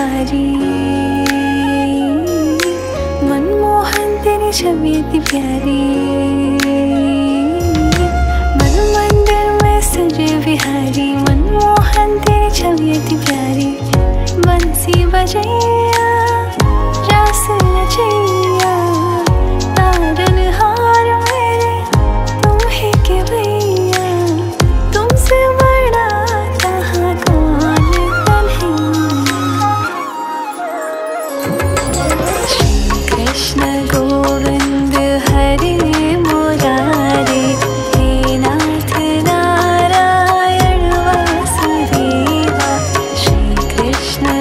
बिहारी, मनमोहन तेरी छवि इतनी प्यारी। मन मंदिर में सजे बिहारी, मनमोहन तेरी छवि इतनी प्यारी। बंसी बजे